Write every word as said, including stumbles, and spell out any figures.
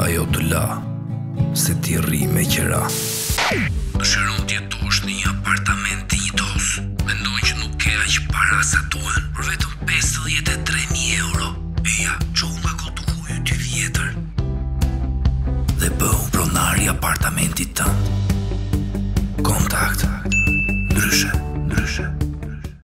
ajo të la, se ti rri me qera. Dëshiron t'jetosh në një apartament të njëjtos. Mendoj që nuk ke aq para sa duhen, për vetëm pesëdhjetë e tre mijë euro. Eja, qohu nga kotukuju dy vjetër dhe bëhu pronari apartamentit tënd.